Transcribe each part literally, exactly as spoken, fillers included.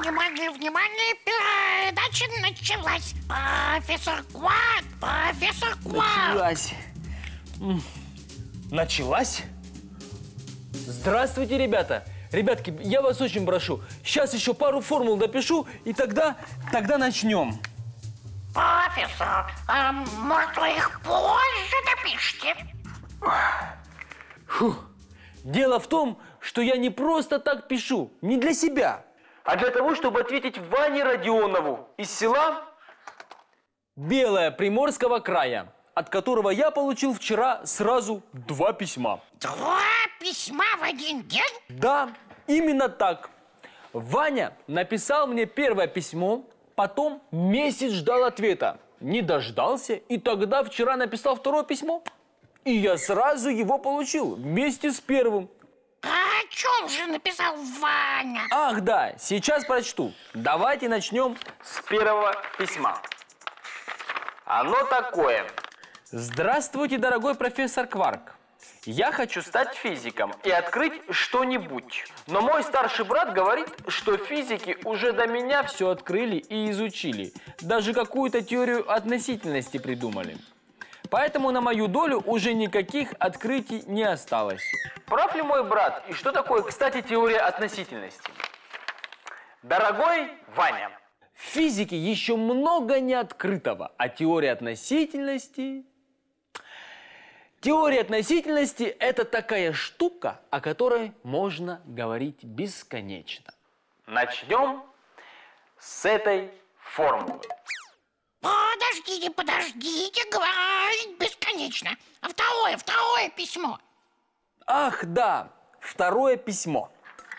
внимание, внимание, передача началась. Профессор Квак, профессор Квак. Началась. Началась? Здравствуйте, ребята. Ребятки, я вас очень прошу, сейчас еще пару формул допишу, и тогда, тогда начнем. Профессор, а может вы их позже допишите? Фу. Дело в том, что я не просто так пишу, не для себя, а для того, чтобы ответить Ване Родионову из села Белое Приморского края, от которого я получил вчера сразу два письма. Два письма в один день? Да, именно так. Ваня написал мне первое письмо, потом месяц ждал ответа. Не дождался, и тогда вчера написал второе письмо. И я сразу его получил вместе с первым. А о чем же написал Ваня? Ах, да, сейчас прочту. Давайте начнем с первого письма. Оно такое. Здравствуйте, дорогой профессор Кварк. Я хочу стать физиком и открыть что-нибудь. Но мой старший брат говорит, что физики уже до меня все открыли и изучили. Даже какую-то теорию относительности придумали. Поэтому на мою долю уже никаких открытий не осталось. Прав ли мой брат? И что такое, кстати, теория относительности? Дорогой Ваня, в физике еще много неоткрытого, а теория относительности... Теория относительности – это такая штука, о которой можно говорить бесконечно. Начнем с этой формулы. Подождите, подождите, говорить бесконечно. А второе, второе письмо. Ах, да, второе письмо.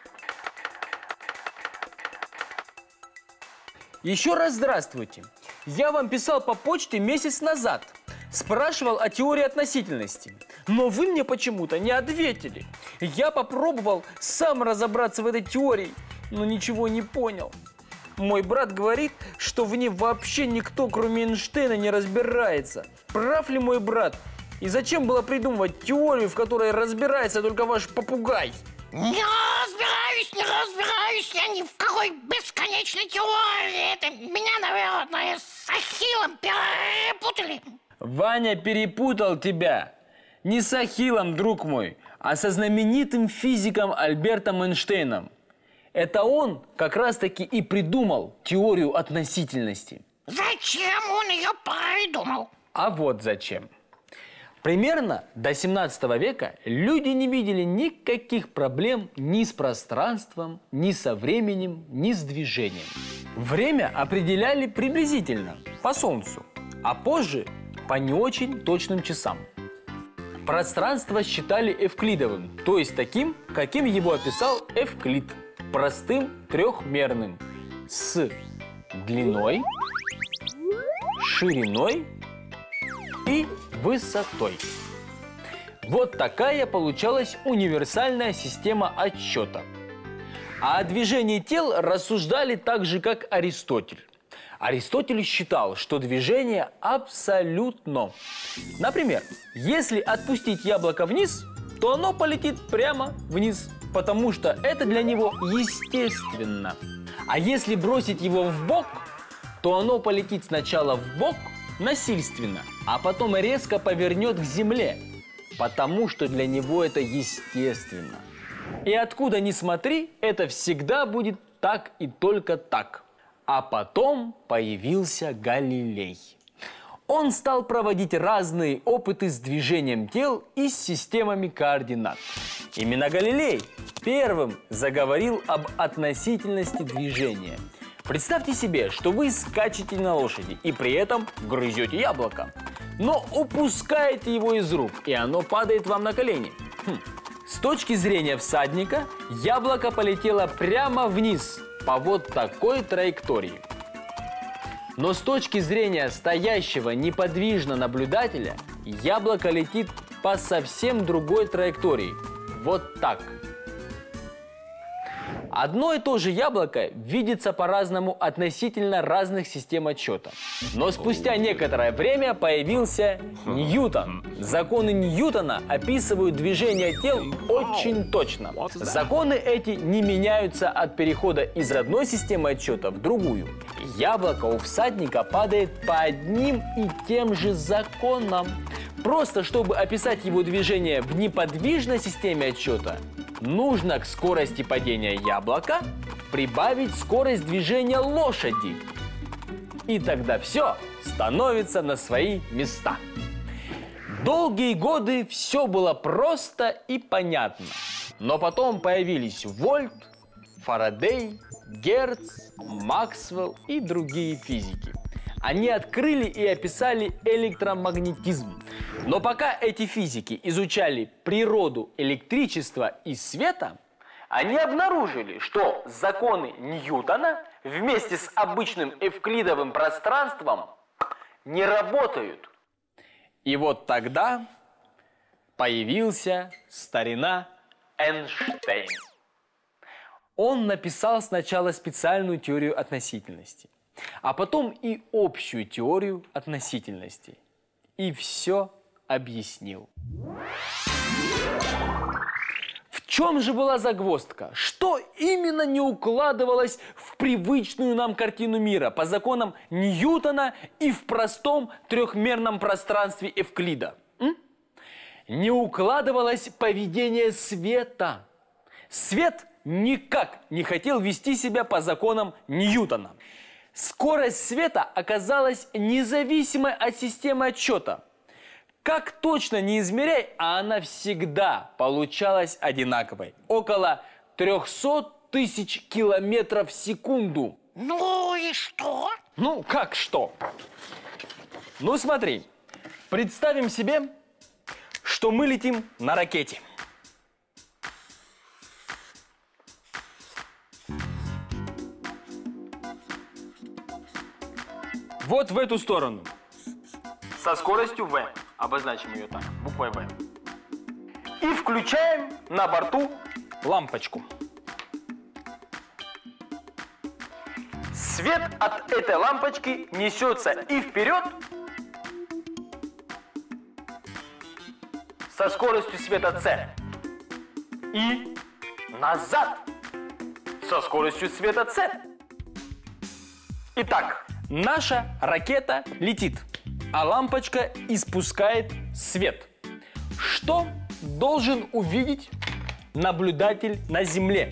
Еще раз здравствуйте. Я вам писал по почте месяц назад. Спрашивал о теории относительности. Но вы мне почему-то не ответили. Я попробовал сам разобраться в этой теории, но ничего не понял. Мой брат говорит, что в ней вообще никто, кроме Эйнштейна, не разбирается. Прав ли мой брат? И зачем было придумывать теорию, в которой разбирается только ваш попугай? Не разбираюсь, не разбираюсь я ни в какой бесконечной теории. Это меня, наверное, с Ахиллом перепутали. Ваня перепутал тебя. Не с Ахиллом, друг мой, а со знаменитым физиком Альбертом Эйнштейном. Это он как раз-таки и придумал теорию относительности. Зачем он ее придумал? А вот зачем. Примерно до семнадцатого века люди не видели никаких проблем ни с пространством, ни со временем, ни с движением. Время определяли приблизительно, по Солнцу, а позже по не очень точным часам. Пространство считали эвклидовым, то есть таким, каким его описал Эвклид. Простым, трехмерным, с длиной, шириной и высотой. Вот такая получалась универсальная система отсчета. А о движении тел рассуждали так же, как Аристотель. Аристотель считал, что движение абсолютно. Например, если отпустить яблоко вниз, то оно полетит прямо вниз, потому что это для него естественно. А если бросить его в бок, то оно полетит сначала в бок насильственно, а потом резко повернет к земле, потому что для него это естественно. И откуда ни смотри, это всегда будет так и только так. А потом появился Галилей. Он стал проводить разные опыты с движением тел и с системами координат. Именно Галилей первым заговорил об относительности движения. Представьте себе, что вы скачете на лошади и при этом грызете яблоко, но упускаете его из рук, и оно падает вам на колени. Хм. С точки зрения всадника, яблоко полетело прямо вниз по вот такой траектории. Но с точки зрения стоящего неподвижно наблюдателя, яблоко летит по совсем другой траектории. Вот так. Одно и то же яблоко видится по-разному относительно разных систем отсчета. Но спустя некоторое время появился Ньютон. Законы Ньютона описывают движение тел очень точно. Законы эти не меняются от перехода из одной системы отсчета в другую. Яблоко у всадника падает по одним и тем же законам. Просто чтобы описать его движение в неподвижной системе отсчета, нужно к скорости падения яблока прибавить скорость движения лошади. И тогда все становится на свои места. Долгие годы все было просто и понятно. Но потом появились Вольт, Фарадей, Герц, Максвелл и другие физики. Они открыли и описали электромагнетизм. Но пока эти физики изучали природу электричества и света, они обнаружили, что законы Ньютона вместе с обычным эвклидовым пространством не работают. И вот тогда появился старина Эйнштейн. Он написал сначала специальную теорию относительности, а потом и общую теорию относительности. И все объяснил. В чем же была загвоздка? Что именно не укладывалось в привычную нам картину мира по законам Ньютона и в простом трехмерном пространстве Эвклида? М? Не укладывалось поведение света. Свет никак не хотел вести себя по законам Ньютона. Скорость света оказалась независимой от системы отсчета. Как точно не измеряй, а она всегда получалась одинаковой. Около трехсот тысяч километров в секунду. Ну и что? Ну, как что? Ну, смотри. Представим себе, что мы летим на ракете. Вот в эту сторону. Со скоростью v. Обозначим ее так, буквой v. И включаем на борту лампочку. Свет от этой лампочки несется и вперед, со скоростью света c, и назад, со скоростью света c. Итак, наша ракета летит, а лампочка испускает свет. Что должен увидеть наблюдатель на Земле?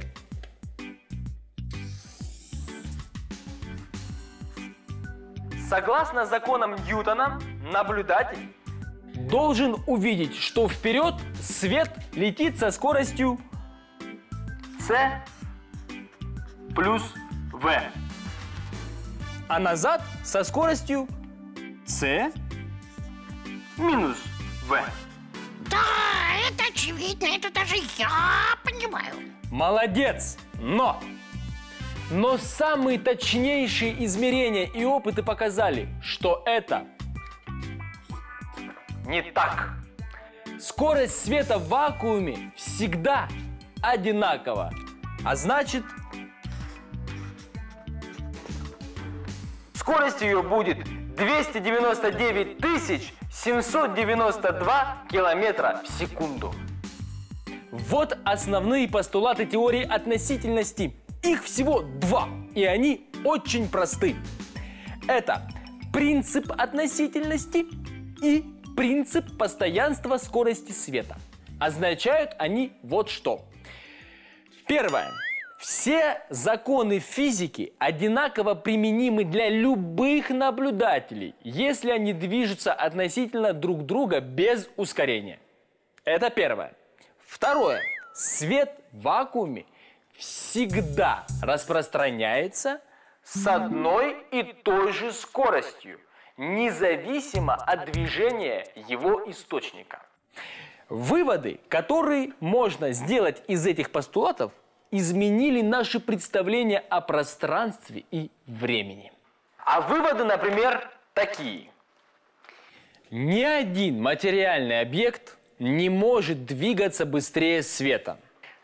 Согласно законам Ньютона, наблюдатель должен увидеть, что вперед свет летит со скоростью c плюс v, а назад со скоростью c минус v. Да, это очевидно, это даже я понимаю. Молодец! Но! Но самые точнейшие измерения и опыты показали, что это не так. Скорость света в вакууме всегда одинакова. А значит, скорость ее будет двести девяносто девять тысяч семьсот девяносто два километра в секунду. Вот основные постулаты теории относительности. Их всего два, и они очень просты. Это принцип относительности и принцип постоянства скорости света. Означают они вот что. Первое. Все законы физики одинаково применимы для любых наблюдателей, если они движутся относительно друг друга без ускорения. Это первое. Второе. Свет в вакууме всегда распространяется с одной и той же скоростью, независимо от движения его источника. Выводы, которые можно сделать из этих постулатов, изменили наши представления о пространстве и времени. А выводы, например, такие. Ни один материальный объект не может двигаться быстрее света.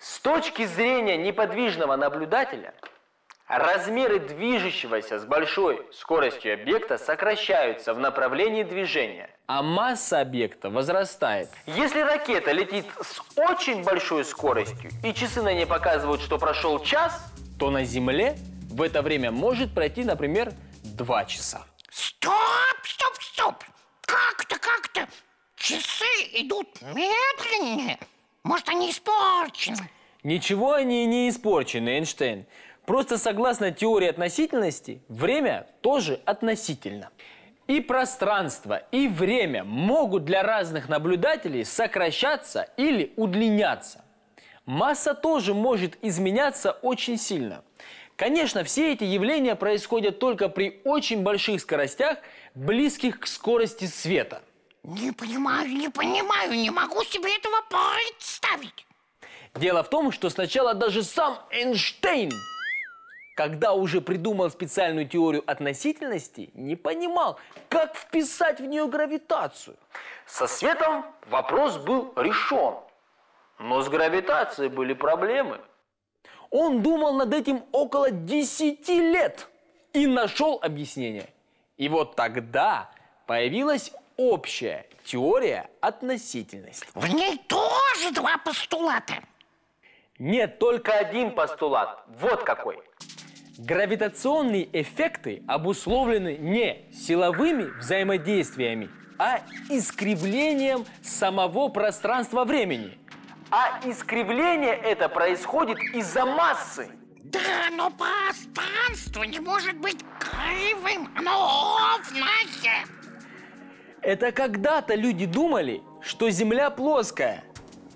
С точки зрения неподвижного наблюдателя, размеры движущегося с большой скоростью объекта сокращаются в направлении движения, а масса объекта возрастает. Если ракета летит с очень большой скоростью и часы на ней показывают, что прошел час, то на Земле в это время может пройти, например, два часа. Стоп, стоп, стоп! Как-то, как-то часы идут медленнее. Может, они испорчены? Ничего они не испорчены, Эйнштейн. Просто согласно теории относительности, время тоже относительно. И пространство, и время могут для разных наблюдателей сокращаться или удлиняться. Масса тоже может изменяться очень сильно. Конечно, все эти явления происходят только при очень больших скоростях, близких к скорости света. Не понимаю, не понимаю, не могу себе этого представить. Дело в том, что сначала даже сам Эйнштейн, когда уже придумал специальную теорию относительности, не понимал, как вписать в нее гравитацию. Со светом вопрос был решен, но с гравитацией были проблемы. Он думал над этим около десяти лет и нашел объяснение. И вот тогда появилась общая теория относительности. В ней тоже два постулата. Нет, только один постулат. Вот какой. Гравитационные эффекты обусловлены не силовыми взаимодействиями, а искривлением самого пространства-времени. А искривление это происходит из-за массы. Да, но пространство не может быть кривым, оно ровное. Это когда-то люди думали, что Земля плоская.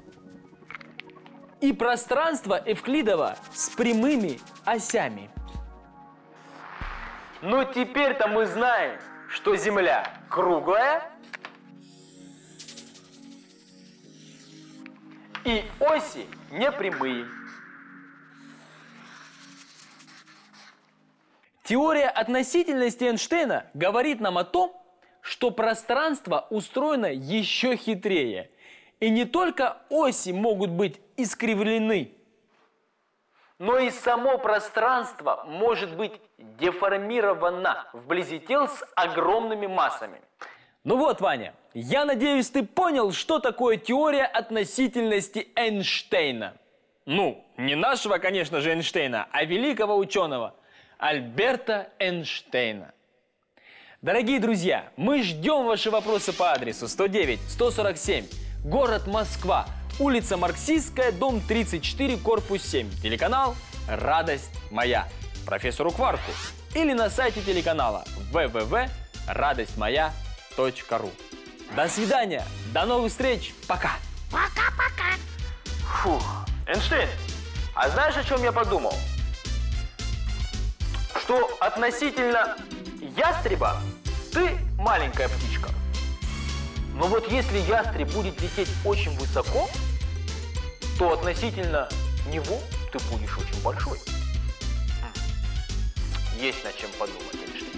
И пространство Эвклидово с прямыми осями. Но теперь-то мы знаем, что Земля круглая и оси непрямые. Теория относительности Эйнштейна говорит нам о том, что пространство устроено еще хитрее. И не только оси могут быть искривлены, но и само пространство может быть деформировано вблизи тел с огромными массами. Ну вот, Ваня, я надеюсь, ты понял, что такое теория относительности Эйнштейна. Ну, не нашего, конечно же, Эйнштейна, а великого ученого Альберта Эйнштейна. Дорогие друзья, мы ждем ваши вопросы по адресу сто девять сто сорок семь, город Москва, улица Марксистская, дом тридцать четыре, корпус семь, телеканал «Радость моя», профессору Кварку, или на сайте телеканала вэ вэ вэ точка радость моя точка ру. До свидания, до новых встреч, пока! Пока-пока! Фух, Эйнштейн, а знаешь, о чем я подумал? Что относительно ястреба ты маленькая птичка. Но вот если ястреб будет лететь очень высоко, то относительно него ты будешь очень большой. Есть над чем подумать, Эйнштейн.